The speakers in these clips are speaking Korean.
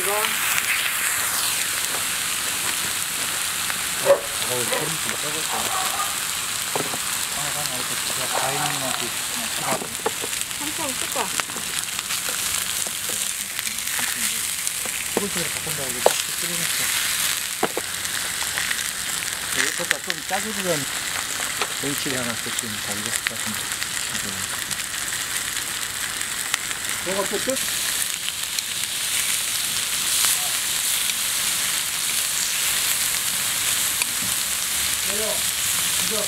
어우, 소름 좀 썩었어. 항상 이렇게 진짜 가인님한테 그냥 한참 쓸까? 소금으로 바꾼다고 이렇게 딱 끓여놨어. 이것보다 좀 짜게 주면 멸치를 하나 좀 더 익었을 것 같은데. 이거 또 끝? 내려, 이거.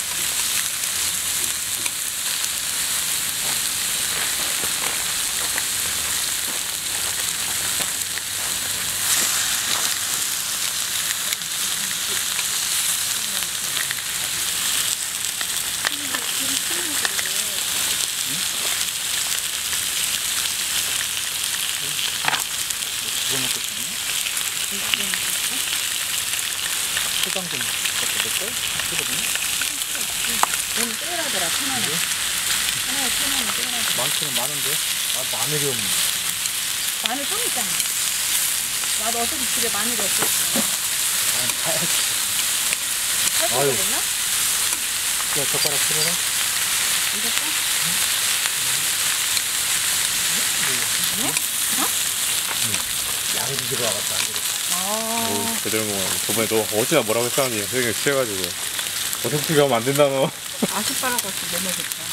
집어넣고 싶네? 초장 좀 갖다 넣을까요? 쓰거든요? 너무 떼라더라, 천원에. 하나에 1,000원은 떼라더라. 많기는 많은데? 아, 마늘이 없네. 마늘 좀 있잖아. 나도 어차피 집에 마늘이 없었어. 아, 가야지. 살수 아유. 있겠나? 야, 젓가락 필요해? 이겼어? 네? 양이 들어가겠다, 안 되겠다. 아. 제대로 먹어. 저번에 너 어찌나 뭐라고 했다니 세경이 취해가지고 어떻게 가면 안 된다 너. 아스파라거스 너무 좋다.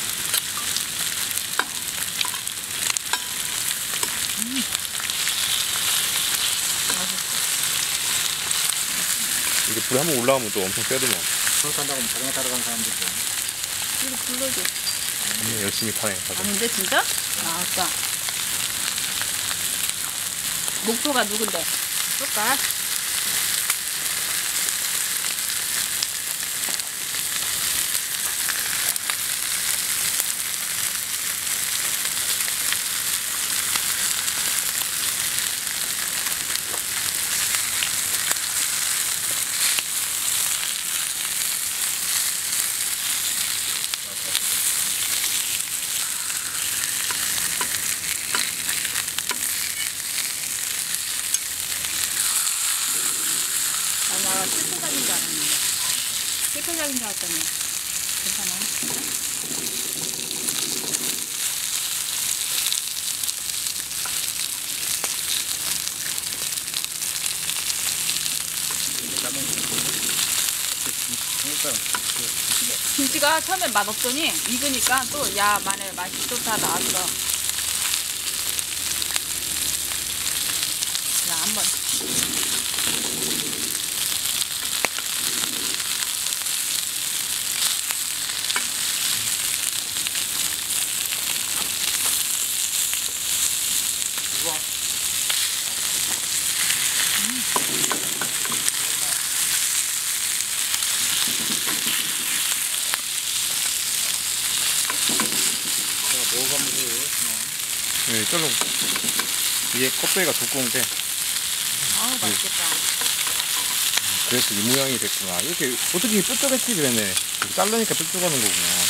맛있어. 이게 불이 한번 올라가면 또 엄청 세더만. 그렇게 한다고 하면 자전거 타러 가는 사람들 있어. 이거 불러줘. 열심히 타네. 다들. 아닌데, 진짜? 아, 아까. 목표가 누군데? 쏠까? 나 실패작인 줄 알았는데. 실패작인 줄 알았더니. 괜찮아. 김치가 처음에 맛없더니 익으니까 또 야 마늘 맛이 또 다 나왔어. 자, 한번. 네, 쫄로 이게 껍데기가 두꺼운데 아우 맛있겠다. 그래서 이 모양이 됐구나. 이렇게 어떻게 뾰족했지 그랬네. 자르니까 뾰족하는 거구나.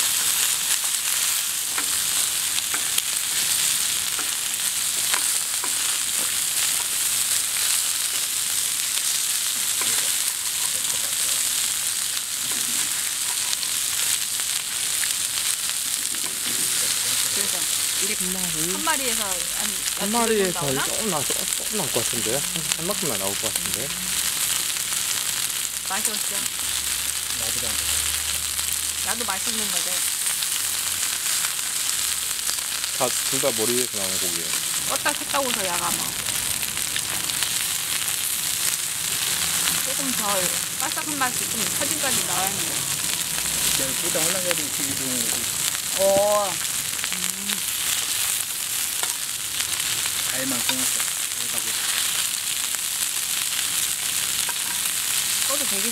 그래서 이렇게 한 마리에서 한 마리에서 나오나? 조금 나올 것 같은데 한 만큼만 나올 것 같은데. 맛이 없어. 나도 맛있는 거지. 다 둘 다 머리에서 나오는 고기예요. 껐다 켰다 오서 야가 뭐. 조금 더 바삭한 맛이 좀 터진까지 나와야 하는데. 불장 올라가야 되면 되게 좋은 거지. 오. 과일만 써놨어. 써도 되겠지.